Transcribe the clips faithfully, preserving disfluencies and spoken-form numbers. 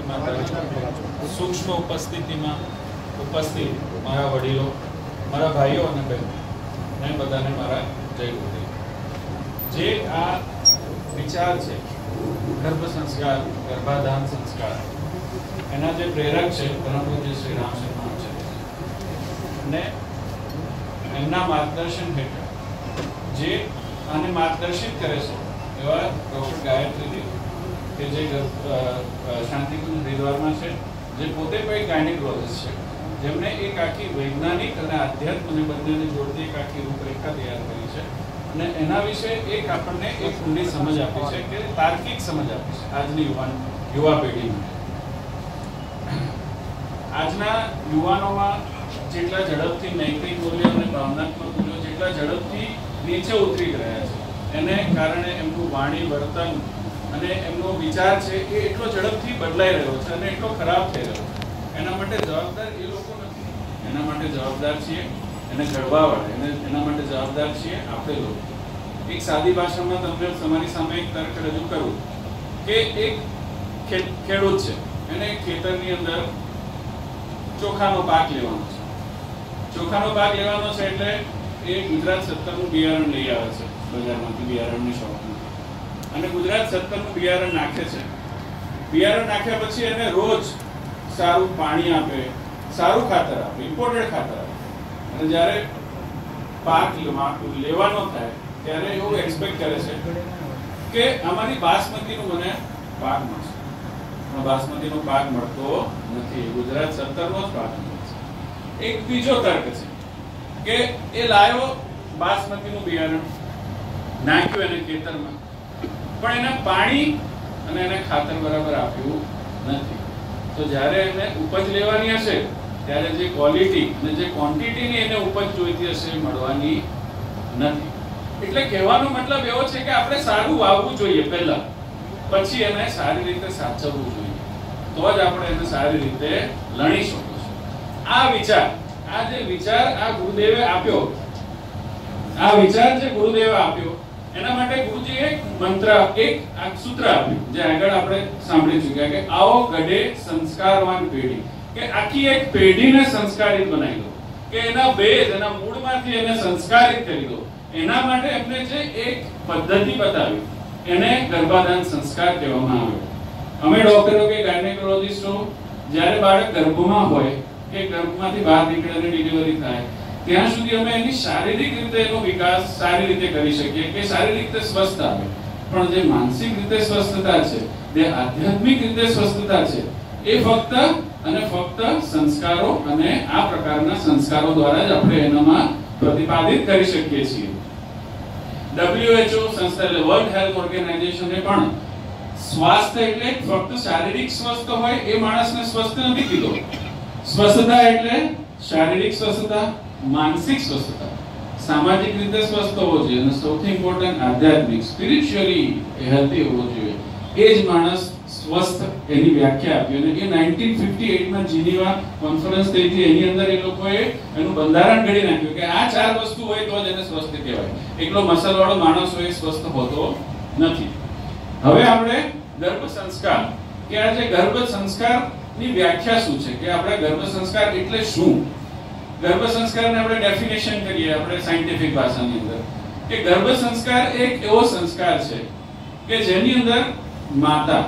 પ્રાર્થના કરું। સૂક્ષ્મ ઉપસ્થિતિમાં ઉપસ્થિત મારા વડીલો, મારા ભાઈઓ અને બહેનો ને બધાને મારા જય ગુરુદેવ। જે આ વિચાર છે ગર્ભ સંસ્કાર, ગર્ભાધાન સંસ્કાર, એના જે પ્રેરક છે ધર્મપૂજ્ય શ્રી રામ શર્મા છે અને એમના માર્ગદર્શન હેઠળ જે આને માર્ગદર્શિત કરે છે એવા ડોક્ટર ગાયત્રી કે જે શાંતિકુંજ હરિદ્વારમાં છે, જે પોતે કોઈ ગાયનેકોલોજીસ્ટ છે, જેમણે એક આખી વૈજ્ઞાનિક અને આધ્યાત્મને બંનેને જોડતી એક આખી રૂપરેખા તૈયાર કરી છે અને એના વિશે એક આપણને એક ઊંડી સમજ આપી છે કે તાર્કિક સમજ આપી છે આજની યુવાન યુવા પેઢીને। આજના યુવાનોમાં જેટલા ઝડપથી નૈતિક મૂલ્યો અને ભાવનાત્મક મૂલ્યો જેટલા ઝડપથી નીચે ઉતરી રહ્યા છે, એને કારણે એમનું વાણી વર્તન અને એમનો વિચાર છે એ એટલો ઝડપથી બદલાઈ રહ્યો છે અને એટલો ખરાબ થઈ રહ્યો છે। એના માટે જવાબદાર એ લોકો નથી, એના માટે જવાબદાર છીએ એને ઘડવાવાળા, એને એના માટે જવાબદાર છીએ આપણે લોકો। એક સાદી ભાષામાં તમને તમારી સામે એક તર્ક રજૂ કરું કે એક ખેડૂત છે, એને ખેતરની અંદર ચોખાનો પાક લેવાનો છે। ચોખાનો પાક લેવાનો છે એટલે એ ગુજરાત સત્તરનું બિયારણ લઈ આવે છે બજારમાંથી, બિયારણની શોપમાંથી, અને ગુજરાત સત્તરનું બિયારણ નાખે છે। બિયારણ નાખ્યા પછી એને રોજ સારું પાણી આપે, સારું ખાતર આપે, ઇમ્પોર્ટેડ ખાતર આપે, અને જ્યારે પાક લેવાનો થાય ત્યારે એવું એક્સપેક્ટ કરે છે કે અમારી બાસમતીનું મને પાક મળશે, પણ બાસમતીનો પાક મળતો નથી, ગુજરાત સત્તરનો જ પાક મળે છે। એક બીજો તર્ક છે કે એ લાયો બાસમતીનું બિયારણ, નાખ્યું એને ખેતરમાં, પણ એને પાણી અને એને ખાતર બરાબર આપ્યું નથી, તો જ્યારે એને ઉપજ લેવાની હશે ત્યારે જે ક્વોલિટી અને જે ક્વોન્ટિટીની એને ઉપજ જોઈતી હશે મળવાની નથી। એટલે કહેવાનો મતલબ એવો છે કે આપણે સારું વાવવું જોઈએ પહેલા, પછી એને સારી રીતે સાચવવું જોઈએ, તો જ આપણે એને સારી રીતે લણી શકીશું। આ વિચાર, આ જે વિચાર આ ગુરુદેવે આપ્યો, આ વિચાર જે ગુરુદેવે આપ્યો, એના માટે ગુરુજીએ એક મંત્ર, એક સૂત્ર આપ્યું જે આગળ આપણે સાંભળી ચૂક્યા કે આવો ગઢે સંસ્કારવાન પેઢી, કે આખી એક પેઢીને સંસ્કારિત બનાવી દો, કે એના બેઝ, એના મૂળમાંથી એને સંસ્કારિત કરી દો। એના માટે એમને જે એક પદ્ધતિ બતાવી એને ગર્ભાધાન સંસ્કાર કહેવામાં આવ્યો। અમે ડોક્ટરો કે ગાયનેકોલોજીસ્ટો જ્યારે બાળક ગર્ભમાં હોય કે ગર્ભમાંથી બહાર નીકળે અને ડિલિવરી થાય ત્યાં સુધી અમે એની શારીરિક રીતે એનો વિકાસ સારી રીતે કરી શકીએ કે શારીરિક રીતે સ્વસ્થ આવે, પણ જે માનસિક રીતે સ્વસ્થતા છે, જે આધ્યાત્મિક રીતે સ્વસ્થતા છે, એ ફક્ત અને ફક્ત સંસ્કારો અને આ પ્રકારના સંસ્કારો દ્વારા જ આપણે એનામાં પ્રતિપાદિત કરી શકીએ છીએ। ડબલ્યુ એચ ઓ સંસ્થા એટલે વર્લ્ડ હેલ્થ ઓર્ગેનાઇઝેશને પણ સ્વાસ્થ્ય એટલે ફક્ત શારીરિક સ્વસ્થ હોય એ માણસને સ્વસ્થ નથી કીધો। સ્વસ્થતા એટલે શારીરિક સ્વસ્થતા, માનસિક સ્વસ્થતા, સામાજિક રીતે સ્વસ્થ હોવો જોઈએ અને સૌથી ઇમ્પોર્ટન્ટ આધ્યાત્મિક સ્પિરિચ્યુઅલી હેલ્ધી હોવો જોઈએ, એ જ માણસ સ્વસ્થ એની વ્યાખ્યા આપી। અને એ નાઇન્ટીન ફિફ્ટી એઇટ માં જીનીવા કોન્ફરન્સ થઈ હતી, એની અંદર એ લોકોએ એનું બંધારણ ઘડી નાખ્યું કે આ ચાર વસ્તુ હોય તો જ એને સ્વસ્થ કહેવાય, એકલો મસલવાળો માણસ હોય સ્વસ્થ હોતો નથી। હવે આપણે ગર્ભ સંસ્કાર, કે આ જે ગર્ભ સંસ્કારની વ્યાખ્યા શું છે, કે આપણે ગર્ભ સંસ્કાર એટલે શું? ગર્ભ સંસ્કારને આપણે ડેફિનેશન કરીએ આપણે સાયન્ટિફિક ભાષાની અંદર કે ગર્ભ સંસ્કાર એક એવો સંસ્કાર છે કે જેની અંદર માતા,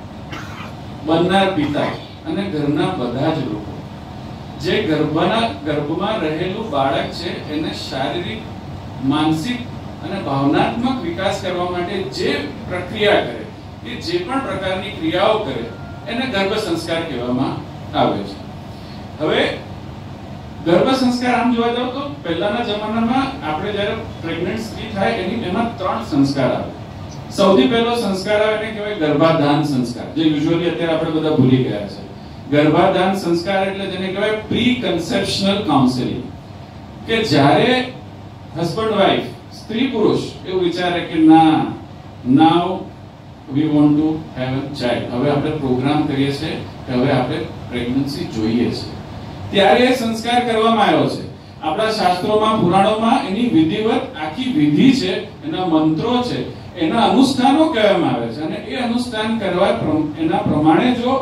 બનનાર પિતા અને ઘરના બધા જ લોકો જે ગર્ભના ગર્ભમાં રહેલું બાળક છે એને શારીરિક, માનસિક અને ભાવનાત્મક વિકાસ કરવા માટે જે પ્રક્રિયા કરે, એ જે પણ પ્રકારની ક્રિયાઓ કરે એને ગર્ભ સંસ્કાર કહેવામાં આવે છે। હવે ગર્ભ સંસ્કાર આમ જોવા જાવ તો પહેલાના જમાનામાં આપણે જ્યારે પ્રેગ્નન્ટ સ્ત્રી થાય એની એમાં ત્રણ સંસ્કાર આવે। સૌથી પહેલો સંસ્કાર આવે એને કહેવાય ગર્ભાધાન સંસ્કાર, જે યુઝ્યુઅલી અત્યારે આપણે બધા ભૂલી ગયા છે। ગર્ભાધાન સંસ્કાર એટલે જેને કહેવાય પ્રી કન્સેપ્શનલ કાઉન્સેલિંગ, કે જ્યારે હસબન્ડ વાઇફ, સ્ત્રી પુરુષ એવું વિચારે કે ના, now we want to have a child, હવે આપણે પ્રોગ્રામ કરીએ છીએ કે હવે આપણે પ્રેગ્નન્સી જોઈએ છે, ત્યારે એ સંસ્કાર કરવામાં આવ્યો છે। આપણા શાસ્ત્રોમાં, પુરાણોમાં એની વિધિવત આખી વિધિ છે, એના મંત્રો છે, એના અનુષ્ઠાનો કહેવામાં આવે છે, અને એ અનુષ્ઠાન કરવા એના પ્રમાણે જો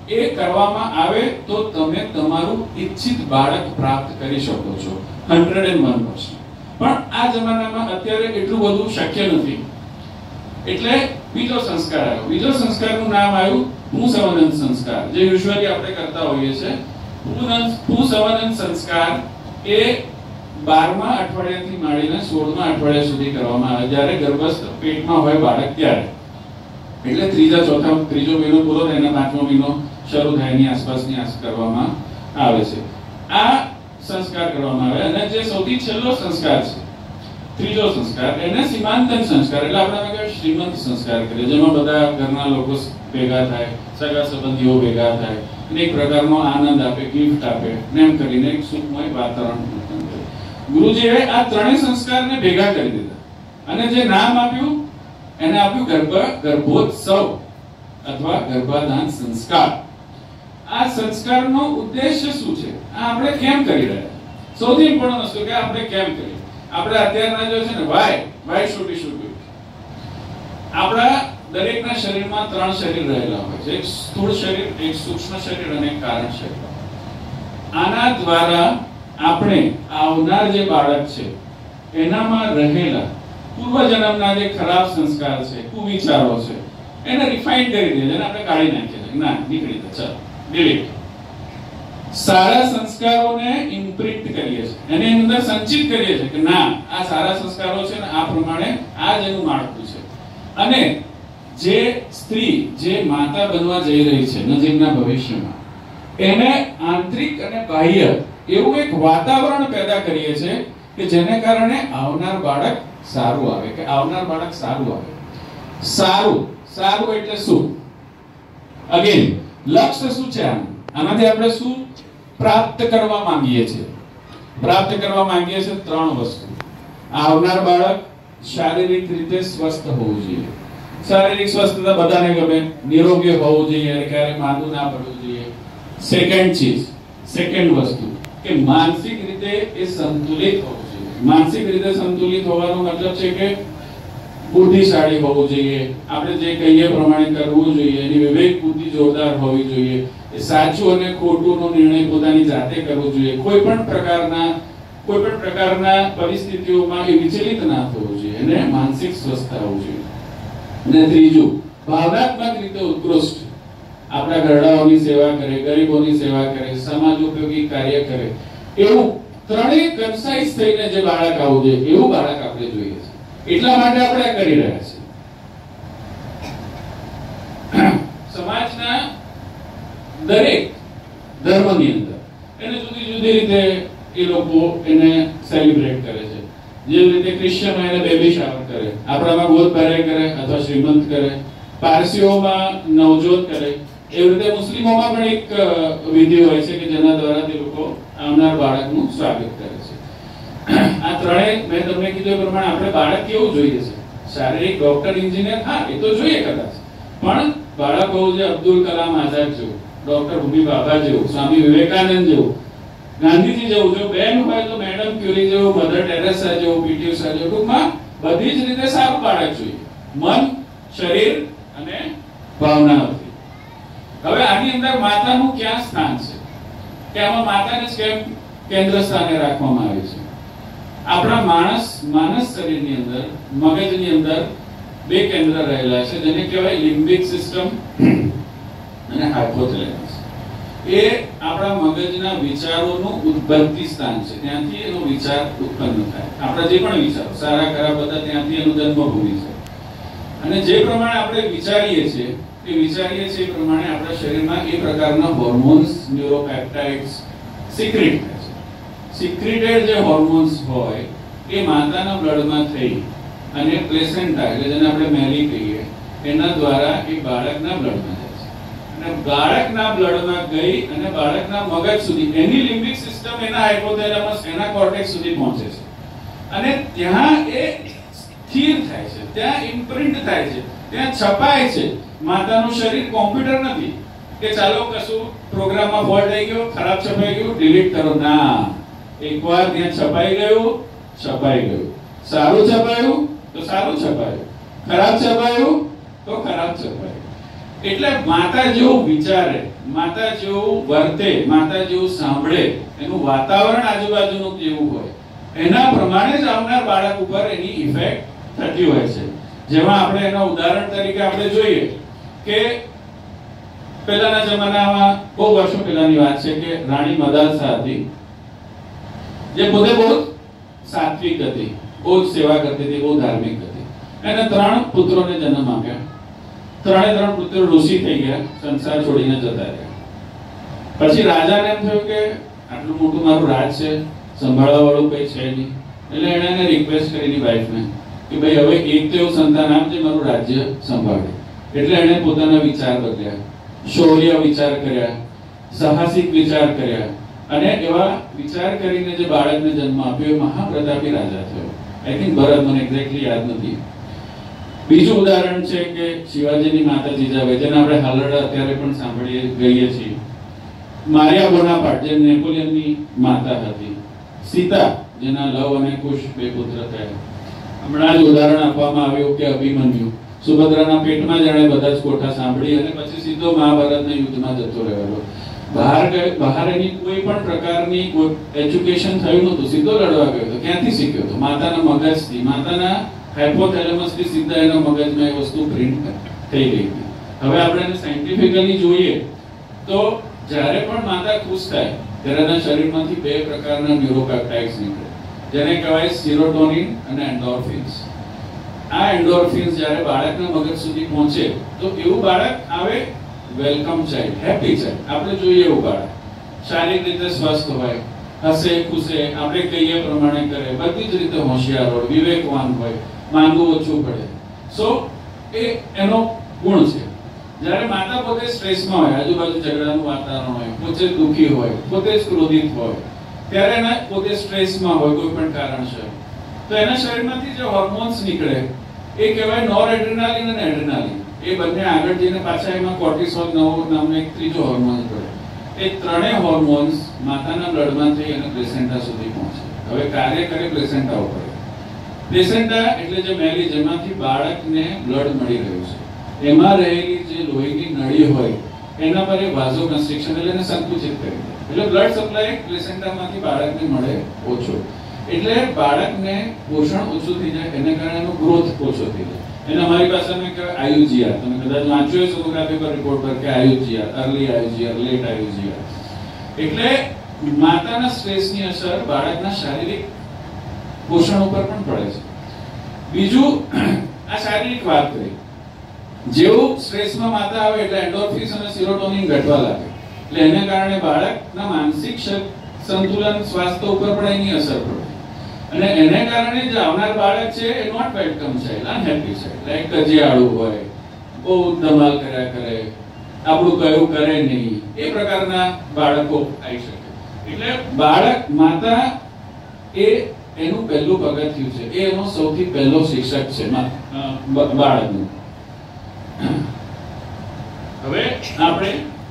એ કરવામાં આવે તો તમે તમારું ઈચ્છિત બાળક પ્રાપ્ત કરી શકો છો હંડ્રેડ એન્ડ વન પર્સન્ટ. પણ આ જમાનામાં અત્યારે એટલું બધું શક્ય નથી. એટલે બીજો સંસ્કાર આવ્યો. બીજો સંસ્કારનું નામ આવ્યું ભૂસંવનન સંસ્કાર, જે યુઝ્યુઅલી આપણે કરતા હોઈએ છીએ. ભૂસંવનન સંસ્કાર એ બારમા અઠવાડિયાથી માંડીને સોળમા અઠવાડિયા સુધી કરવામાં આવે, જ્યારે ગર્ભસ્થ પેટમાં હોય બાળક ત્યારે. એટલે ત્રીજા ચોથા ત્રીજો મહિનો પૂરો થાય એના પાંચમો મહિનો શરૂ થાય એની આસપાસની આસ કરવામાં આવે છે. આ સંસ્કાર કરવામાં આવે. અને જે સૌથી છેલ્લો સંસ્કાર છે, ત્રીજો સંસ્કાર, એને સીમાંતન સંસ્કાર, એટલે આપણે કહેવાય શ્રીમંત સંસ્કાર કરીએ, જેમાં બધા ઘરના લોકો ભેગા થાય, સગા સંબંધીઓ ભેગા થાય અને એક પ્રકારનો આનંદ આપે, ગિફ્ટ આપે, એમ કરીને એક સુખમય વાતાવરણ ઉત્પન્ન કરે. ગુરુજીએ આ ત્રણેય સંસ્કારને ભેગા કરી દીધા અને જે નામ આપ્યું એને આપ્યું ગર્ભ ગર્ભોત્સવ અથવા ગર્ભાધાન સંસ્કાર. આ સંસ્કારનો ઉદ્દેશ્ય શું છે? આ આપણે કેમ કરી રહ્યા છીએ? સૌથી ઇમ્પોર્ટન્ટ વસ્તુ કે આપણે કેમ કરીએ. આપણે અત્યારના જો છે ને why why should be should be આપણા દરેકના શરીરમાં ત્રણ શરીર રહેલા હોય છે. એક સ્થૂળ શરીર, એક સૂક્ષ્મ શરીર અને એક કારણ શરીર. આના દ્વારા આપણે આવનાર જે બાળક છે એનામાં રહેલા પૂર્વજન્મના જે ખરાબ સંસ્કાર છે, કુવિચારો છે, એને રિફાઇન કરી દે, જેને આપણે કાઢી નાખીએ છીએ. ના, નીકળી જાય, ચાલો ડિલીટ. સારા સંસ્કારોને ઇમ્પ્રિન્ટ કરીએ છીએ, એની અંદર સંચિત કરીએ છીએ કે ના, આ સારા સંસ્કારો છે ને આ પ્રમાણે આ જ એનું માળખું છે. અને જે સ્ત્રી જે માતા બનવા જઈ રહી છે નજીકના ભવિષ્યમાં, એને આંતરિક અને બાહ્ય એવું એક વાતાવરણ પેદા કરીએ છીએ કે જેને કારણે આવનાર બાળક સારું આવે, કે આવનાર બાળક સારું આવે. સારું સારું એટલે શું? અગેન લક્ષ્ય શું છે? આનાથી આપણે શું પ્રાપ્ત કરવા માંગીએ છીએ? પ્રાપ્ત કરવા માંગીએ છીએ ત્રણ વસ્તુ. આવનાર બાળક શારીરિક રીતે સ્વસ્થ હોવું જોઈએ. શારીરિક સ્વસ્થતા બધાને ગમે, નિરોગી હોવું જોઈએ, ક્યારેય માંદું ના પડવું જોઈએ. સેકન્ડ ચીજ, સેકન્ડ વસ્તુ કે માનસિક રીતે એ સંતુલિત હોવું જોઈએ. માનસિક રીતે સંતુલિત હોવાનો મતલબ છે કે બુદ્ધિશાળી હોવું જોઈએ, આપણે જે કહીએ પ્રમાણે કરવું જોઈએ, એની વિવેક બુદ્ધિ જોરદાર હોવી જોઈએ, એ સાચું અને ખોટુંનો નિર્ણય પોતાની જાતે કરવો જોઈએ, કોઈ પણ પ્રકારના કોઈ પણ પ્રકારના પરિસ્થિતિઓમાં એ વિચલિત ના થવું જોઈએ, એને માનસિક સ્વસ્થતા હોવું જોઈએ. અને ત્રીજું, ભાવનાત્મક રીતે ઉત્કૃષ્ટ, આપણા ઘરડાઓની સેવા કરે, ગરીબોની સેવા કરે, સમાજ ઉપયોગી કાર્ય કરે, એવું ત્રણેય કન્સાઇઝ થઈને જે બાળક આવું જોઈએ એવું બાળક આપણે જોઈએ છે. એટલા માટે આપણે કરી રહ્યા છીએ. સમાજના દરેક ધર્મની અંદર એને જુદી જુદી રીતે એ લોકો એને સેલિબ્રેટ કરે છે. જેવી રીતે ક્રિશ્ચિયનો એને બેબી શાવર કરે, આપણામાં ગોદ ભરાઈ કરે અથવા શ્રીમંત કરે, પારસીઓમાં નવજોત કરે, એવી રીતે મુસ્લિમોમાં પણ એક વિધિ હોય છે કે જેના દ્વારા તે લોકો આવનાર બાળકનું સ્વાગત કરે છે. આ ત્રણેય મેં તમને કીધું એ પ્રમાણે આપણે બાળક કેવું જોઈએ છે? શારીરિક, ડોક્ટર, એન્જિનિયર, હા એ તો જોઈએ કદાચ, પણ બાળક હોવું જોઈએ અબ્દુલ કલામ આઝાદ જેવું, ડોક્ટર ભૂમિ બાબા જેવું, સ્વામી વિવેકાનંદ જેવું, ગાંધીજી જેવું. જો બેન હોય તો મેડમ ક્યુરી જેવું, મધર ટેરેસા જેવું, પીટી ઉષા જેવું. ટૂંકમાં બધી જ રીતે સારું બાળક જોઈએ, મન, શરીર અને ભાવનાઓથી. હવે આની અંદર માતાનું ક્યાં સ્થાન છે? કે આમાં માતાને જ કેમ કેન્દ્ર સ્થાને રાખવામાં આવી છે? આપણા માણસ માનસ શરીરની અંદર, મગજની અંદર બે કેન્દ્ર રહેલા છે, જેને કહેવાય લિમ્બિક સિસ્ટમ અને હાઇપોથેલેમસ. એ આપણા મગજના વિચારોનું ઉદ્ભવતી સ્થાન છે, ત્યાંથી એનો વિચાર ઉત્પન્ન થાય. આપણા જે પણ વિચારો સારા ખરાબ બધા ત્યાંથી એનું જન્મભૂમિ છે. અને જે પ્રમાણે આપણે વિચારીએ છીએ એ વિચારીએ છીએ એ પ્રમાણે આપણા શરીરમાં એ પ્રકારના હોર્મોન્સ, ન્યુરોપેપ્ટાઇડ્સ સિક્રેટ થાય છે. સિક્રેટેડ જે હોર્મોન્સ હોય એ માતાના બ્લડમાં થઈ અને પ્લેસેન્ટા, એટલે જેને આપણે મેરી કહીએ, એના દ્વારા એ બાળકના બ્લડમાં જાય છે. અને બાળકના બ્લડમાં ગઈ અને બાળકના મગજ સુધી, એની લિમ્બિક સિસ્ટમ, એના હાઇપોથેલેમસ, એના કોર્ટેક્સ સુધી પહોંચે છે. અને ત્યાં એ સ્થિર થાય છે, ત્યાં ઇમ્પ્રિન્ટ થાય છે, ત્યાં છપાય છે. માતાનું શરીર કોમ્પ્યુટર નથી કે ચાલો કશું પ્રોગ્રામમાં ફોલ્ટ આવી ગયો, ખરાબ છપાઈ ગયું, ડિલીટ કરો. ના, એકવાર ત્યાં છપાઈ ગયું, છપાઈ ગયું. સારું છપાયું તો સારું છપાયું, ખરાબ છપાયું તો ખરાબ છપાયું. એટલે માતા જેવું વિચારે, માતા જેવું વર્તે, માતા જેવું સાંભળે, એનું વાતાવરણ આજુબાજુનું કેવું હોય, એના પ્રમાણે જ આવનાર બાળક ઉપર એની ઇફેક્ટ થતી હોય છે. જેમાં આપણે એના ઉદાહરણ તરીકે આપણે જોઈએ કે પહેલાના જમાનામાં, બહુ વર્ષો પહેલાની વાત છે, કે રાણી મદાલસા હતી, જે પોતે બહુ સાત્વિક હતી, બહુ જ સેવા કરતી હતી, બહુ ધાર્મિક હતી. એને ત્રણ પુત્રોને જન્મ આપ્યા. ત્રણે ત્રણ પુત્રો ઋષિ થઈ ગયા, સંસાર છોડીને જતા રહ્યા. પછી રાજાને એમ થયું કે આટલું મોટું મારું રાજ છે, સંભાળવા વાળું કઈ છે નહીં. એટલે એણે એને રિક્વેસ્ટ કરી વાઈફને કે ભાઈ હવે એક તો એવું સંતાન આપજે મારું રાજ્ય સંભાળે. એટલે એણે પોતાના વિચાર બદલ્યા, શૌર્ય વિચાર કર્યા, સાહસિક વિચાર કર્યા, અને એવા વિચાર કરીને જે બાળકને જન્મ આપ્યો એ મહાપ્રતાપી રાજા થયો. આઈ થિંક ભરત, મને એક્ઝેક્ટલી યાદ નથી. બીજું ઉદાહરણ છે કે શિવાજીની માતા જીજાબાઈ, જેને આપણે હાલરડા અત્યારે પણ સાંભળીએ ગઈએ છીએ. મારિયા બોનાપાર્ટ, જે નેપોલિયનની માતા હતી. સીતા, જેના લવ અને કુશ બે પુત્ર થયા. હમણાં જ ઉદાહરણ આપવામાં આવ્યું કે અભિમન્યુ, સુભદ્રાના પેટમાં જેણે બધા જ કોઠા સાંભળી અને પછી સીધો મહાભારતના યુદ્ધમાં જતો રહેલો. બહાર બહાર એની કોઈ પણ પ્રકારની એજ્યુકેશન થયું નહોતું, સીધો લડવા ગયો હતો. ક્યાંથી શીખ્યો હતો? માતાના મગજથી, માતાના હાઇપોથેલેમસથી સીધા એના મગજમાં એ વસ્તુ પ્રિન્ટ થઈ ગઈ હતી. હવે આપણે એને સાયન્ટિફિકલી જોઈએ તો જ્યારે પણ માતા ખુશ થાય ત્યારે એના શરીરમાંથી બે પ્રકારના ન્યુરોપેપ્ટાઇડ્સ નીકળે, જેને કહેવાય સેરોટોનિન અને એન્ડોર્ફિન્સ. આ એન્ડોર્ફિન્સ જ્યારે બાળકના મગજ સુધી પહોંચે તો એવું બાળક આવે વેલકમ ચાઇલ્ડ, હેપી ચાઇલ્ડ. આપણે જોઈએ એવું બાળક શારીરિક રીતે સ્વસ્થ હોય, હસે ખુશે, આપણે કહીએ પ્રમાણે કરે, બધી જ રીતે હોશિયાર હોય, વિવેકવાન હોય, માંગવું ઓછું પડે. સો એ એનો ગુણ છે. જ્યારે માતા પોતે સ્ટ્રેસમાં હોય, આજુબાજુ ઝઘડાનું વાતાવરણ હોય, પોતે દુઃખી હોય, પોતે જ ક્રોધિત હોય, ત્યારે એના પોતે સ્ટ્રેસમાં હોય કોઈ પણ કારણસર, તો એના શરીરમાંથી જે હોર્મોન્સ નીકળે એ કહેવાય નોરએડ્રેનાલિન અને એડ્રેનાલિન. એ બંને આગળ જઈને પાછા એમાં કોર્ટિસોલ નામનો એક ત્રીજો હોર્મોન પડે. એ ત્રણેય હોર્મોન્સ માતાના બ્લડમાં થઈ અને પ્લેસેન્ટા સુધી પહોંચે. હવે કાર્ય કરે પ્લેસેન્ટા ઉપર. પ્લેસેન્ટા એટલે જે મેલી, જેમાંથી બાળકને બ્લડ મળી રહ્યું છે, એમાં રહેલી જે લોહીની નળી હોય એના પર એ વાઝો કન્સ્ટ્રિક્શન એટલે એને સંકુચિત કરી દે. એટલે બ્લડ સપ્લાય પ્લેસેન્ટામાંથી બાળકને મળે ઓછો. એટલે બાળકને પોષણ ઓછું થઈ જાય, એને કારણે એનો ગ્રોથ ઓછો થઈ જાય. એને અમારી પાસે અમે કહેવાય આયુજીઆર. તમે કદાચ વાંચ્યું હોય સોનોગ્રાફી પર રિપોર્ટ પર કે આયુજીઆર, અર્લી આયુજીઆર, લેટ આયુજીઆર. એટલે માતાના સ્ટ્રેસની અસર બાળકના શારીરિક પોષણ ઉપર પણ પડે છે. બીજું, આ શારીરિક વાત કરી, જેવું સ્ટ્રેસમાં માતા આવે એટલે એન્ડોર્ફિન્સ અને સેરોટોનિન ઘટવા લાગે. એટલે એને કારણે બાળકના માનસિક સંતુલન, સ્વાસ્થ્ય ઉપર પણ એની અસર પડે. અને એને કારણે જે આવનાર બાળક છે એ not welcome child, unhappy child, like કજિયાળું હોય, બહુ ધમાલ કર્યા કરે, આપણું કયું કરે નહીં, એ પ્રકારના બાળકો આવી શકે. એટલે બાળક, માતા એ એનું પહેલું પગથિયું છે, એ એનો સૌથી પહેલો શિક્ષક છે બાળકનું. હવે આપણે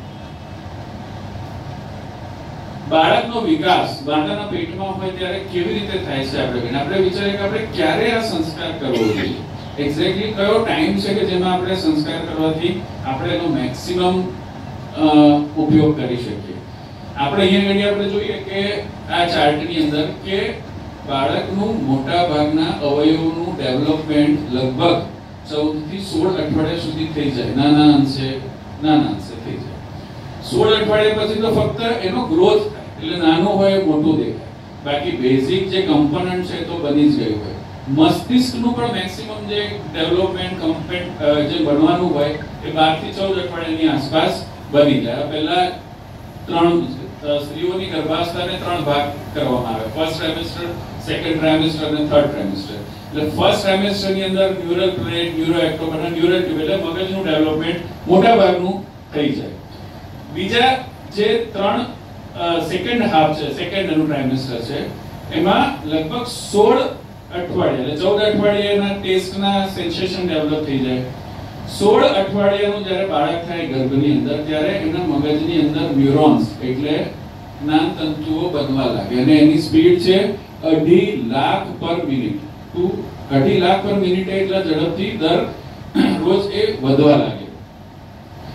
બાળકનો વિકાસ માતાના પેટમાં હોય ત્યારે કેવી રીતે થાય છે આપણે આપણે વિચારીએ કે આપણે ક્યારે આ સંસ્કાર કરવો જોઈએ, એક્ઝેક્ટલી કયો ટાઈમ છે કે જેમાં આપણે સંસ્કાર કરવાથી આપણે એનો મેક્સિમમ ઉપયોગ કરી શકીએ. આપણે અહીંયા ઘડી આપણે જોઈએ કે આ ચાર્ટની અંદર કે બાળકનું મોટા ભાગના અવયવોનું ડેવલપમેન્ટ લગભગ ચૌદ થી સોળ અઠવાડિયા સુધી થઈ જાય, નાના અંશે નાના અંશે થઈ જાય. સોળ અઠવાડિયા પછી તો ફક્ત એનો ગ્રોથ થાય, એટલે નાનું હોય મોટું દેખાય, બાકી બેઝિક જે કમ્પોનન્ટ છે તો બની જ ગયું હોય. મસ્તિષ્કનું પણ મેક્સિમમ જે ડેવલપમેન્ટ કમ્પેટ જે બનવાનું હોય એ બાર થી ચૌદ અઠવાડિયાની આસપાસ બની જાય. પહેલા ત્રણ સ્ત્રીઓની ગર્ભાવસ્થાને ત્રણ ભાગ કરવામાં આવે, ફર્સ્ટ ટ્રાઇમેસ્ટર, સેકન્ડ ટ્રાઇમેસ્ટર અને થર્ડ ટ્રાઇમેસ્ટર. એટલે ફર્સ્ટ ટ્રાઇમેસ્ટર ની અંદર ન્યુરલ પ્લેટ, ન્યુરો એક્ટોમ અને ન્યુરલ ટ્યુબ એટલે મગજનું ડેવલપમેન્ટ મોટા ભાગનું થઈ જાય. બીજા જે ત્રણ સેકન્ડ હાફ છે, સેકન્ડ એનું ટ્રાઇમેસ્ટર છે, એમાં લગભગ સોળ અઠવાડિયા એટલે ચૌદ અઠવાડિયાના ટેસ્ટના સેન્સેશન ડેવલપ થઈ જાય. સોળ અઠવાડિયાનું જ્યારે બાળક થાય ગર્ભની અંદર ત્યારે એના મગજની અંદર ન્યુરોન્સ એટલે જ્ઞાનતંતુઓ બનવા લાગે અને એની સ્પીડ છે અઢી લાખ પર મિનિટ. ટુ અઢી લાખ પર મિનિટ એટલે ઝડપથી દર રોજ એ વધવા લાગે.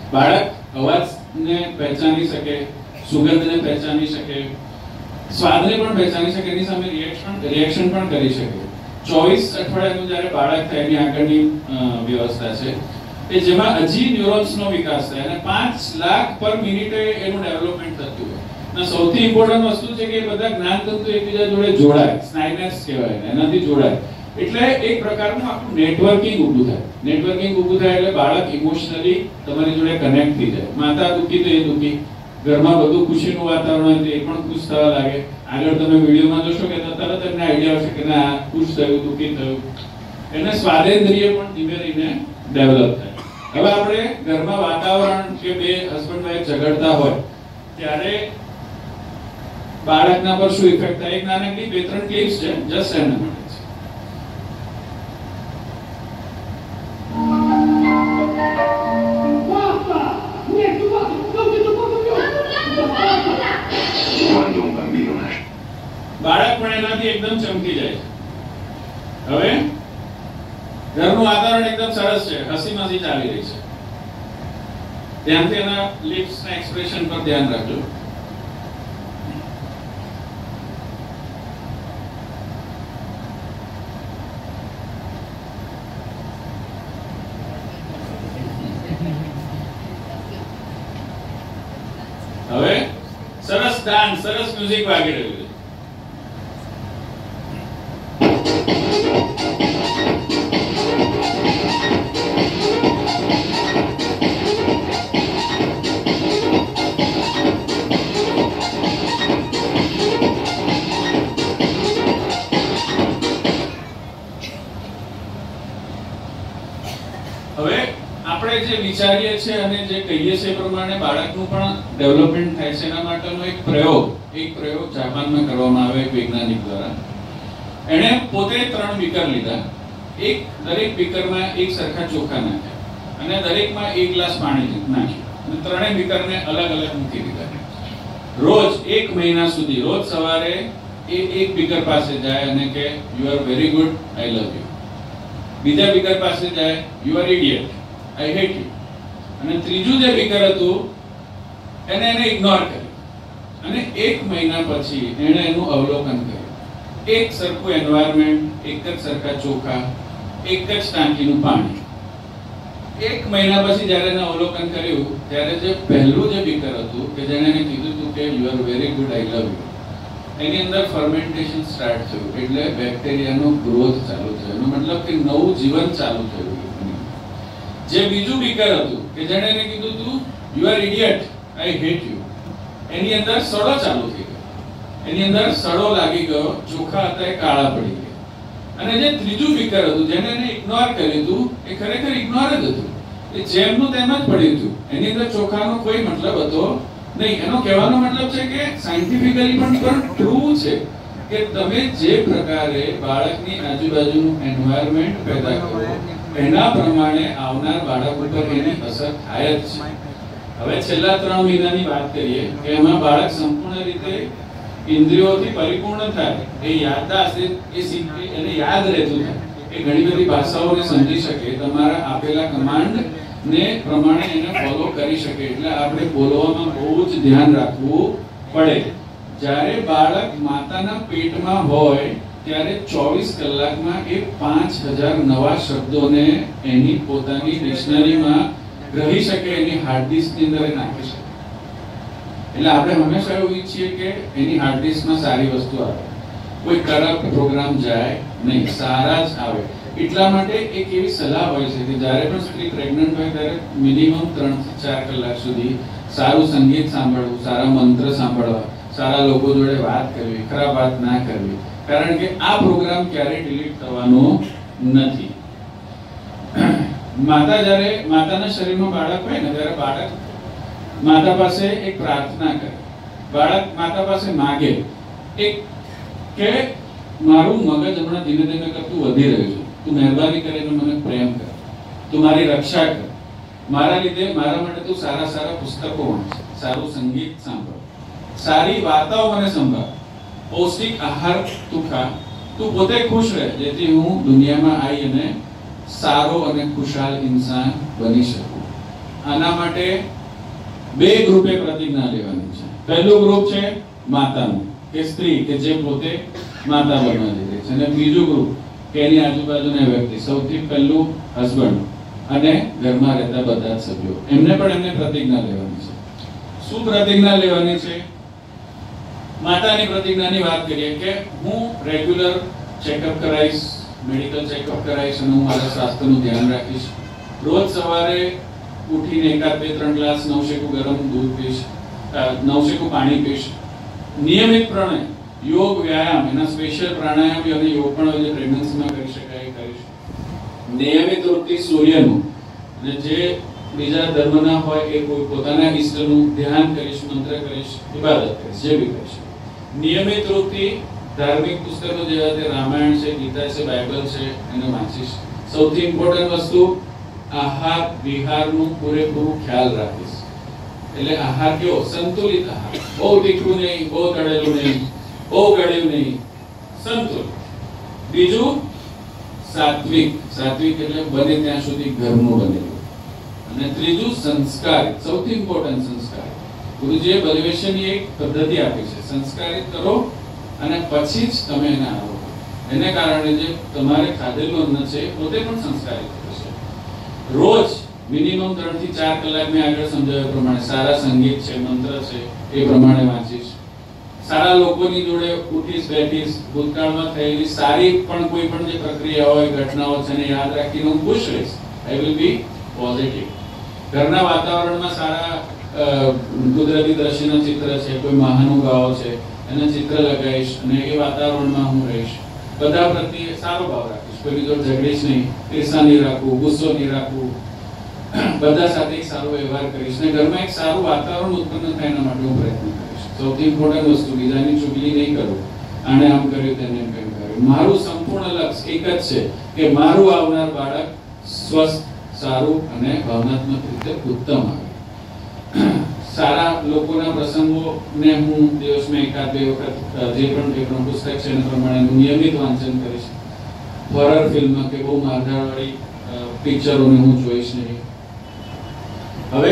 બાળક અવાજને પહેચાની શકે, સુગંધને પહેચાની શકે, સ્વાદને પણ પહેચાની શકે, એની સામે રિએક્શન રિએક્શન પણ કરી શકે. ચોવીસ અઠવાડિયાનું જ્યારે બાળક થાય એની આગળની વ્યવસ્થા છે કે જેમાં હજી ન્યુરોન્સનો વિકાસ થાય અને પાંચ લાખ પર મિનિટે એનું ડેવલપમેન્ટ થતું હોય. અને સૌથી ઇમ્પોર્ટન્ટ વસ્તુ છે કે એ બધા જ્ઞાનતંતુ એકબીજા જોડે જોડાય, સ્નાયુનેસ કહેવાય, એનાથી જોડાય. એટલે એક પ્રકારનું આખું નેટવર્કિંગ ઊભું થાય. નેટવર્કિંગ ઊભું થાય એટલે બાળક ઇમોશનલી તમારી જોડે કનેક્ટ થઈ જાય. માતા દુઃખી તો એ દુઃખી, ઘરમાં બધું ખુશીનું વાતાવરણ હોય તો એ પણ ખુશ થવા લાગે. આગળ તમે વિડીયોમાં જોશો કે તરત તમને આઈડિયા આવશે કે ના ખુશ થયું, દુઃખી થયું. એને સ્વાદેન્દ્રિય પણ ધીમે ધીમે ડેવલપ થાય. હવે આપણે ઘરમાં વાતાવરણ કે બે હસબન્ડ વાઈફ ઝઘડતા હોય ત્યારે બાળકના પર શું ઇફેક્ટ થાય? એક નાનકડી બે ત્રણ ક્લિપ્સ છે, જસ્ટ એના માટે છે. બાળક પણ એનાથી એકદમ ચમકી જાય છે. હવે ઘરનું વાતાવરણ એકદમ સરસ છે, હસી મસી ચાલી રહી છે. ધ્યાનથી એના લિપ્સના એક્સપ્રેશન પર ધ્યાન રાખજો. હવે સરસ ડાન્સ, સરસ મ્યુઝિક વાગી રહ્યું છે. હવે આપણે જે વિચારીએ છીએ અને જે કહીએ છીએ પ્રમાણે બાળકનું પણ ડેવલપમેન્ટ થાય છે. એના માટેનો એક પ્રયોગ એક પ્રયોગ જાપાનમાં કરવામાં આવ્યો એક વૈજ્ઞાનિક દ્વારા. એણે પોતે ત્રણ બીકર લીધા. એક દરેક બીકરમાં એક સરખા ચોખા નાખ્યા અને દરેકમાં એક ગ્લાસ પાણી નાખ્યું અને ત્રણેય બીકરને અલગ અલગ મૂકી દીધા. રોજ એક મહિના સુધી રોજ સવારે એ એક બીકર પાસે જાય અને કે you are very good, I love you. બીજા બીકર પાસે જાય, you are idiot, I hate you. અને ત્રીજું જે બીકર હતું એને એને ઇગ્નોર કર્યું. અને એક મહિના પછી એણે એનું અવલોકન કર્યું. એક સરખું એન્વાયરમેન્ટ, એક જ સરખા ચોખા, એક જ ટાંકીનું પાણી. એક મહિના પછી જ્યારે એને અવલોકન કર્યું ત્યારે જે પહેલું જે બીકર હતું કે જેણે એને કીધું હતું કે you are very good, I love you, એની અંદર ફર્મેન્ટેશન સ્ટાર્ટ થયું. એટલે બેક્ટેરિયાનો ગ્રોથ ચાલુ થયો. એનો મતલબ કે નવું જીવન ચાલુ થયું. જે બીજું બીકર હતું કે જેણે એને કીધું હતું you are idiot, I hate you, એની અંદર સડો ચાલુ થઈ ગયો. એની અંદર સડો લાગી ગયો, ચોખા હતા એ કાળા પડી ગયા. અને જે ત્રીજું બીકર હતું જેને એને ઇગ્નોર કર્યું હતું એ ખરેખર ઇગ્નોર જ હતું. એ જેમનું તેમ જ પડ્યું હતું. એની અંદર ચોખાનો કોઈ મતલબ હતો નહીં. એનો કહેવાનો મતલબ છે કે સાયન્ટિફિકલી પણ ટ્રુ છે કે તમે જે પ્રકારે બાળકની આજુબાજુનું એન્વાયરમેન્ટ પેદા કરો એના પ્રમાણે આવનાર બાળક ઉપર એની અસર થાય જ છે. હવે છેલ્લા ત્રણ મહિનાની વાત કરીએ કે એમાં બાળક સંપૂર્ણ રીતે ઇન્દ્રિયોથી પરિપૂર્ણ થાય. એ યાદદાસ્ત એ શીખે, એને યાદ રહેતું થાય. એ ઘણી બધી ભાષાઓને સમજી શકે, તમારા આપેલા કમાન્ડ ને પ્રમાણે એને ફોલો કરી શકે. એટલે આપણે બોલવામાં બહુ જ ધ્યાન રાખવું પડે. જ્યારે બાળક માતાના પેટમાં હોય ત્યારે ચોવીસ કલાકમાં એ પાંચ હજાર નવા શબ્દોને એની પોતાની ડિક્શનરીમાં ગ્રહી શકે, એની હાર્ડ ડિસ્કની અંદર નાખી શકે. એટલે આપણે હંમેશા એવું ઈચ્છીએ કે એની હાર્ડ ડિસ્કમાં સારી વસ્તુ આવે, કોઈ કરપ્ટ પ્રોગ્રામ જાય નહીં, સારા જ આવે. એટલા માટે એક એવી સલાહ હોય છે કે જ્યારે પણ સ્ત્રી પ્રેગ્નન્ટ હોય ત્યારે મિનિમમ ત્રણ થી ચાર કલાક સુધી સારું સંગીત સાંભળવું, સારા મંત્ર સાંભળવા, સારા લોકો જોડે વાત કરવી, ખરાબ વાત ના કરવી. કારણ કે આ પ્રોગ્રામ ક્યારેય ડિલીટ થવાનો નથી. માતા જ્યારે માતાના શરીરમાં બાળક હોય ને ત્યારે બાળક માતા પાસે એક પ્રાર્થના કરે. બાળક માતા પાસે માગે એક કે મારું મગજ હમણાં ધીમે ધીમે કરતું વધી રહ્યું છે, તું મહેરબાની કરીને મને પ્રેમ કર, તું મારી રક્ષા કર, મારા લીધે મારા માટે તું સારા સારા પુસ્તકો વાંચ, સારું સંગીત સાંભળ, સારી વાર્તાઓ મને સંભાળ, પૌષ્ટિક આહાર તું ખા, તું પોતે ખુશ રહે જેથી હું દુનિયામાં આવી અને સારો અને ખુશાલ ઇન્સાન બની શકું. આના માટે બે ગ્રુપે પ્રતિજ્ઞા લેવાની છે. પહેલું ગ્રુપ છે માતાનું કે સ્ત્રી કે જે પોતે માતા બનવા જઈ રહી છે, અને બીજું ગ્રુપ કે એની આજુબાજુના વ્યક્તિ, સૌથી પહેલું હસબન્ડ અને ઘરમાં રહેતા બધા જ સભ્યો, એમને પણ એમને પ્રતિજ્ઞા લેવાની છે. શું પ્રતિજ્ઞા લેવાની છે? માતાની પ્રતિજ્ઞાની વાત કરીએ કે હું રેગ્યુલર ચેકઅપ કરાઈશ, મેડિકલ ચેકઅપ કરાઈશ અને હું મારા સ્વાસ્થ્યનું ધ્યાન રાખીશ. રોજ સવારે ઉઠીને એકાદ બે ત્રણ ગ્લાસ નવશેકું ગરમ દૂધ પીશ, નવશેકું પાણી પીશ. નિયમિતપણે યોગ, વ્યાયામ, એના સ્પેશિયલ પ્રાણાયામ અને યોગ પણ જે પ્રેગ્નન્સીમાં કરી શકાય એ કરીશ. નિયમિત રૂપથી સૂર્યનું અને જે બીજા ધર્મના હોય એ કોઈ પોતાના ઈષ્ટનું ધ્યાન કરીશ, મંત્ર કરીશ, ઇબાદત કરીશ, જે બી કરીશ. નિયમિત રૂપથી ધાર્મિક પુસ્તકો જેવા કે રામાયણ છે, ગીતા છે, બાઇબલ છે, એને વાંચીશ. સૌથી ઇમ્પોર્ટન્ટ વસ્તુ આહાર વિહારનું પૂરેપૂરું ખ્યાલ રાખીશ. એટલે આહાર કેવો? સંતુલિત આહાર, બહુ તીખું નહીં, બહુ તળેલું નહીં, બહુ ગળ્યું નહીં, સંતુલિત. બીજું સાત્વિક. સાત્વિક એટલે બને ત્યાં સુધી ઘરનું બનેલું. અને ત્રીજું સંસ્કારિત, સૌથી ઇમ્પોર્ટન્ટ સંસ્કાર. ગુરુજીએ પરિવેશનની એક પદ્ધતિ આપી છે, સંસ્કારિત કરો અને પછી જ તમે એને આવો. એને કારણે જે તમારે ખાધેલું અન્ન છે પોતે પણ સંસ્કારિત થશે. રોજ મિનિમમ ત્રણ થી ચાર કલાક મેં આગળ સમજાવ્યા પ્રમાણે સારા સંગીત છે, મંત્ર છે, એ પ્રમાણે વાંચીશ. સારા લોકોની જોડે ઉઠીશ, બેઠીશ. ભૂતકાળમાં થયેલી સારી પણ કોઈ પણ જે પ્રક્રિયા હોય, ઘટનાઓ છે, એને યાદ રાખીને હું ખુશ રહીશ. I will be positive. ઘરના વાતાવરણમાં સારા કુદરતી દ્રશ્યના ચિત્ર છે, કોઈ મહાનુભાવો છે, એના ચિત્ર લગાવીશ અને એ વાતાવરણમાં હું રહીશ. બધા પ્રત્યે સારો ભાવ રાખીશ. કોઈની જોડે ઝઘડીશ નહીં, ઈર્ષા નહીં રાખવું, ગુસ્સો નહીં રાખવું. બધા સાથે એક સારો વ્યવહાર કરીશ અને ઘરમાં એક સારું વાતાવરણ ઉત્પન્ન થાય એના માટે હું પ્રયત્ન કરીશ. સૌથી ઇમ્પોર્ટન્ટ વસ્તુ, બીજાની ચુગલી નહીં કરું. આણે આમ કર્યું, તેને એમ કેમ કર્યું. મારું સંપૂર્ણ લક્ષ્ય એક જ છે કે મારું આવનાર બાળક સ્વસ્થ, સારું અને ભાવનાત્મક રીતે ઉત્તમ આવે. સારા લોકોના પ્રસંગોને હું દિવસમાં એકાદ બે વખત જે પણ જે પણ પુસ્તક છે એના પ્રમાણે નિયમિત વાંચન કરીશ. હોરર ફિલ્મ કે બહુ મારધાડવાળી પિક્ચરોને હું જોઈશ નહીં. હવે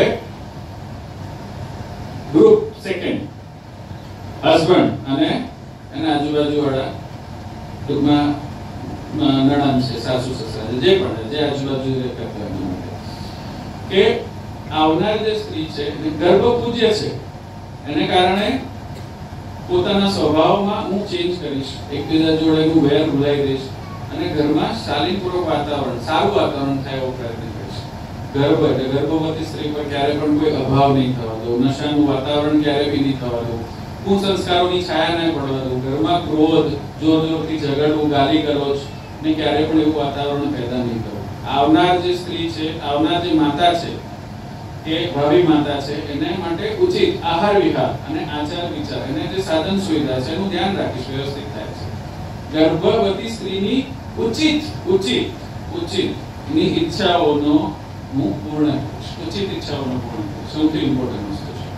ગ્રુપ સેકન્ડ, હસબન્ડ અને એના આજુબાજુ વાળા, ટૂંકમાં નણંદ છે, સાસુ સસરા છે, જે પણ જે આજુબાજુ કરતા એના માટે કે આવનાર જે સ્ત્રી છે એ ગર્ભ પૂજ્ય છે. એને કારણે પોતાના સ્વભાવમાં હું ચેન્જ કરીશ, એકબીજા જોડે હું વેર ભૂલાઈ દઈશ અને ઘરમાં શાલીનપૂર્વક વાતાવરણ, સારું વાતાવરણ થાય એવો પ્રયત્ન કરીશ. ગર્ભ એટલે ગર્ભવતી સ્ત્રી પર ક્યારે પણ કોઈ અભાવ નહીં થવા દઉં, નશાનું વાતાવરણ ક્યારે બી નહીં થવા દઉં, કુસંસ્કારોની છાયા નહીં પડવા દઉં, ઘરમાં ક્રોધ, જોર જોરથી ઝઘડવું, ગાલી ગલોચ ને ક્યારે પણ એવું વાતાવરણ પેદા નહીં કરું. આવનાર જે સ્ત્રી છે, આવનાર જે માતા છે, કે ભાવિ માતા છે, એને માટે ઉચિત આહાર વિહાર અને આચાર વિચાર, એને જે સાધન સુવિધા છે એનું ધ્યાન રાખીશ, વ્યવસ્થિત થાય છે. ગર્ભવતી સ્ત્રીની ઉચિત ઉચિત ઉચિત ની ઈચ્છાઓનો હું પૂર્ણ કરીશ. ઉચિત ઈચ્છાઓનો પૂર્ણ કરીશ, સૌથી ઇમ્પોર્ટન્ટ વસ્તુ છે.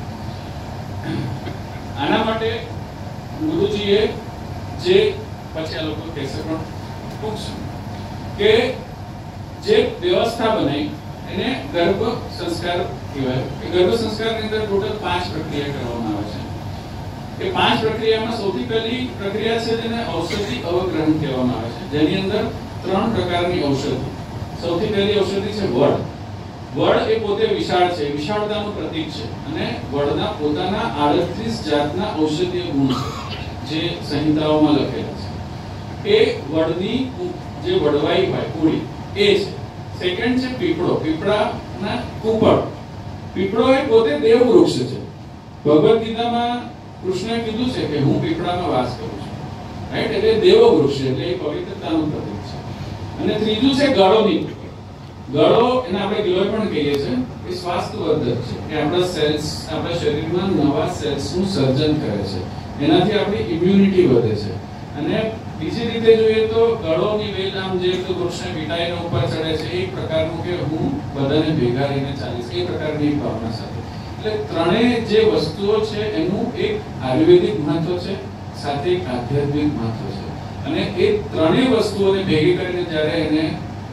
આના માટે ગુરુજીએ જે પછી આ લોકો કહેશે પણ ટૂંક કે જે વ્યવસ્થા બનાવી એને ગર્ભ સંસ્કાર કહેવાય. ગર્ભ સંસ્કારની અંદર ટોટલ પાંચ પ્રક્રિયા કરવામાં આવે છે. એ પાંચ પ્રક્રિયામાં સૌથી પહેલી પ્રક્રિયા છે જેને ઔષધિ અવગ્રહણ કહેવામાં આવે છે, જેની અંદર ત્રણ પ્રકારની ઔષધિ. સૌથી પહેલી ઔષધિ છે વડ. વડ એ પોતે વિશાળ છે, વિશાળતાનું પ્રતીક છે અને વડના પોતાના આડત્રીસ જાતના ઔષધીય ગુણ છે જે સંહિતાઓમાં લખેલા છે. એ વડની જે વડવાઈ હોય પૂરી એ છે. સેકન્ડ છે પીપળો. પીપળાના કુપળ. પીપળો એ પોતે દેવ વૃક્ષ છે. ભગવદ ગીતામાં કૃષ્ણએ કીધું છે કે હું પીપળામાં વાસ કરું છું, રાઈટ? એટલે દેવ વૃક્ષ એટલે એ પવિત્રતાનું પ્રતીક છે. અને ત્રીજું છે ગળોની. ગળો એને આપણે ગ્લોય પણ કહીએ છીએ. એ સ્વાસ્થ્યવર્ધક છે કે આપણા સેલ્સ, આપણા શરીરમાં નવા સેલ્સનું સર્જન કરે છે, એનાથી આપણી ઇમ્યુનિટી વધે છે. અને બીજી રીતે જોઈએ તો ગળોની વેલ આમ જે તો વૃક્ષને વીંટાઈને ઉપર ચડે છે, એક પ્રકારનું કે હું બધાને ભેગા રહીને ચાલીશ, એ પ્રકારની ભાવના સાથે. એટલે ત્રણેય જે વસ્તુઓ છે એનું એક આયુર્વેદિક મહત્વ છે, સાથે એક આધ્યાત્મિક મહત્વ છે. અને એ ત્રણેય વસ્તુઓને ભેગી કરીને જ્યારે એને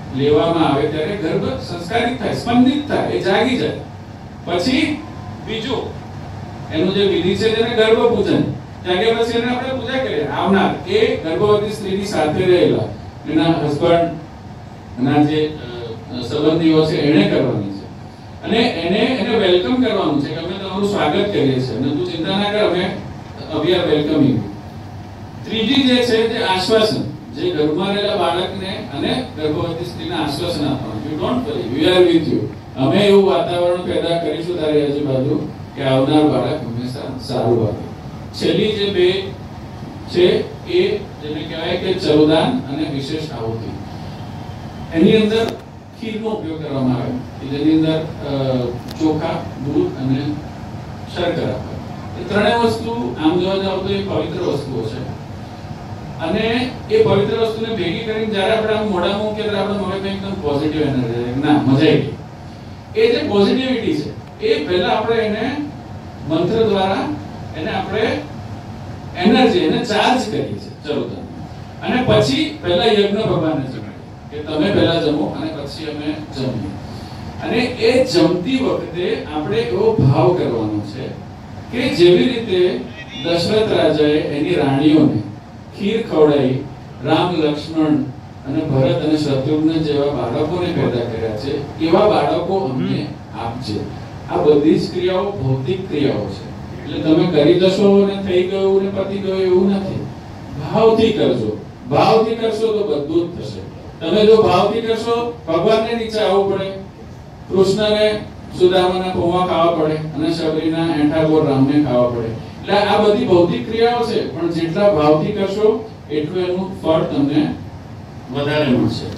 લેવામાં આવે ત્યારે ગર્ભ સંસ્કારિત થાય, સ્પંદિત થાય, એ જાગી જાય. પછી બીજું એનું જે વિધિ છે તેને ગર્ભ પૂજન. જાગ્યા પછી એને આપણે પૂજા કરીએ. આવનાર એ ગર્ભવતી સ્ત્રીની સાથે રહેલા એના હસબન્ડ ના જે સંબંધીઓ છે એને કરવાની છે, અને એને એને વેલકમ કરવાનું છે કે અમે તમારું સ્વાગત કરીએ છીએ અને તું ચિંતા ના કર, અમે વી આર વેલકમિંગ. ત્રીજી જે છે તે આશ્વાસન, જે ગર્ભમાં રહેલા બાળકને અને ગર્ભવતી સ્ત્રીને આશ્વાસન આપવાનું, you don't worry, we are with you. અમે એવું વાતાવરણ પેદા કરીશું તારી આજુબાજુ કે આવનાર બાળક હંમેશા સારું આવે. છેલ્લી જે બે છે એ જેને કહેવાય કે ચરોદાન અને વિશેષ આહુતિ. એની અંદર ખીરનો ઉપયોગ કરવામાં આવે કે જેની અંદર ચોખા, દૂધ અને શર્કરા. એ ત્રણેય વસ્તુ આમ જોવા જાવ તો એ પવિત્ર વસ્તુઓ છે, અને એ પવિત્ર વસ્તુને ભેગી કરીને જ્યારે આપણે આમ મોઢામાં મૂકીએ ત્યારે આપણે મગજમાં એકદમ પોઝિટિવ એનર્જી, ના મજા આવી. એ જે પોઝિટિવિટી છે એ પહેલા આપણે એને મંત્ર દ્વારા એને આપણે એનર્જી એને ચાર્જ કરીએ છીએ. ચલો તમે, અને પછી પહેલા યજ્ઞ ભગવાનને જમાડીએ કે તમે પહેલા જમો અને પછી અમે જમીએ. અને એ જમતી વખતે આપણે એવો ભાવ કરવાનો છે કે જેવી રીતે દશરથ રાજાએ એની રાણીઓને ખીર ખવડાવી રામ, લક્ષ્મણ અને ભરત અને શત્રુઘ્ન જેવા બાળકોને પેદા કર્યા છે, એવા બાળકો અમને આપજે. આ બધી જ ક્રિયાઓ ભૌતિક ક્રિયાઓ છે. એટલે તમે કરી દશો ને થઈ ગયું ને પતી ગયું એવું નથી. ભાવથી કરજો. ભાવથી કરશો તો બધું જ થશે. તમે જો ભાવથી કરશો, ભગવાનને નીચે આવવું પડે, કૃષ્ણને સુદામાના પૌવા ખાવા પડે અને શબરીના એંઠા ગોળ રામને ખાવા પડે. એટલે આ બધી ભૌતિક ક્રિયાઓ છે, પણ જેટલા ભાવથી કરશો એટલું એનું ફળ તમને વધારે મળશે.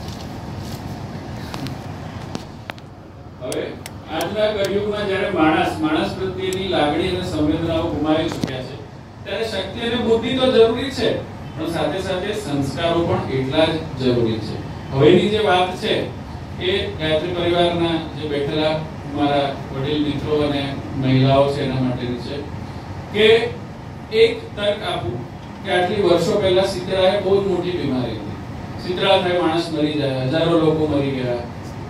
હવે આજના કળિયુગમાં જ્યારે માણસ માણસ પ્રત્યેની લાગણી અને સંવેદનાઓ ગુમાવી ચૂક્યા છે, ત્યારે શક્તિ અને બુદ્ધિ તો જરૂરી છે, પણ સાથે સાથે સંસ્કારો પણ એટલા જ જરૂરી છે. હવેની જે વાત છે એ ગાયત્રી પરિવારના જે બેઠેલા મારા વડીલ મિત્રો અને મહિલાઓ છે એના માટેની છે કે એક તર્ક આપું કે આટલી વર્ષો પહેલા શીતળા એ બહુ જ મોટી બીમારી હતી. શીતળા થાય માણસ મરી જાય, હજારો લોકો મરી ગયા.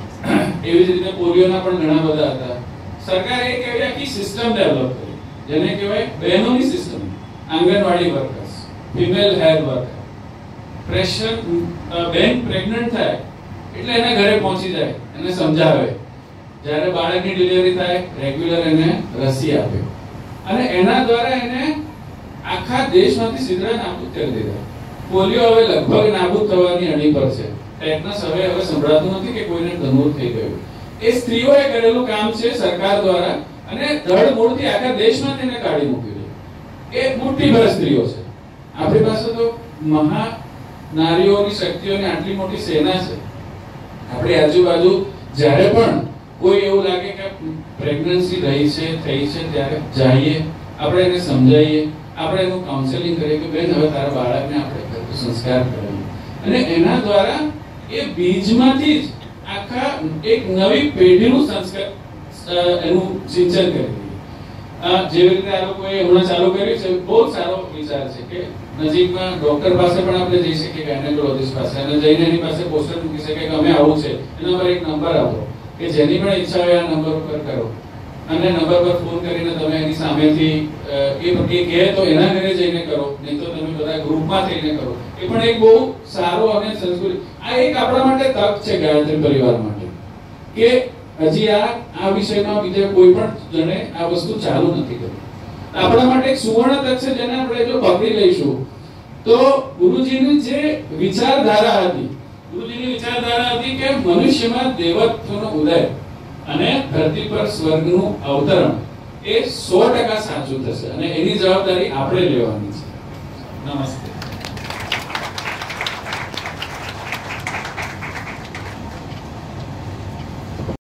એવી જ રીતે પોલિયોના પણ ઘણા બધા હતા. સરકારે એક એવી આખી સિસ્ટમ ડેવલપ કરી જેને કહેવાય બહેનોની system. Anganwadi workers, female health worker, પ્રેશર બેન પ્રેગ્નન્ટ થાય એટલે એના ઘરે પહોંચી જાય, એને સમજાવે, જ્યારે બાળકની ડિલિવરી થાય રેગ્યુલર એને રસી આપે, અને એના દ્વારા એને આખા દેશમાંથી શીતળા નાબૂદ કરી દીધા. પોલિયો હવે લગભગ નાબૂદ થવાની અણી પર છે. ટેટનસ હવે હવે સંભળાતું નથી કે કોઈને ધનુર થઈ ગયું. એ સ્ત્રીઓએ કરેલું કામ છે સરકાર દ્વારા, અને ધડ મૂળથી આખા દેશમાં તેને કાઢી મૂક્યું છે. એ મુઠ્ઠીભર સ્ત્રીઓ છે. આપણી પાસે તો મહા નારીઓની શક્તિઓની આટલી મોટી સેના છે. આપણી આજુબાજુ જ્યારે પણ કોઈ એવું લાગે કે પ્રેગ્નન્સી રહી છે, થઈ છે, ત્યારે જઈએ, આપણે એને સમજાવીએ, આપણે એનું કાઉન્સેલિંગ કરીએ કે બેન હવે તારા બાળકને આપણે સંસ્કાર કરીએ, અને એના દ્વારા એ બીજમાંથી જ આખા એક નવી પેઢીનું સંસ્કાર એનું સિંચન કરી દઈએ. જેવી રીતે આ લોકોએ હમણાં ચાલુ કર્યું છે, બહુ સારો વિચાર છે કે નજીકમાં ડોક્ટર પાસે પણ આપણે જઈ શકીએ, ગાયનેકોલોજીસ્ટ પાસે, અને જઈને એની પાસે પોસ્ટર મૂકી શકીએ કે અમે આવું છે, એના પર એક નંબર આપો કે જેની પણ ઈચ્છા હોય આ નંબર ઉપર કરો, અને નંબર પર ફોન કરીને તમે એની સામેથી એ કહે તો એના ઘરે જઈને કરો, નહીં તો તમે બધા ગ્રુપમાં થઈને કરો. એ પણ એક બહુ સારો અને સંસ્કૃતિ, આ એક આપણા માટે તક છે ગાયત્રી પરિવાર માટે કે હજી આ આ વિષયમાં બીજા કોઈ પણ જણે આ વસ્તુ ચાલુ નથી કરી. આપણા માટે એક સુવર્ણ તક છે જેને આપણે જો પકડી લઈશું તો ગુરુજીની જે વિચારધારા હતી, ગુરુજીની વિચારધારા હતી કે મનુષ્યમાં દેવત્વનો ઉદય અને ધરતી પર સ્વર્ગનું અવતરણ, એ સો ટકા સાચું થશે, અને એની જવાબદારી આપણે લેવાની છે. નમસ્તે.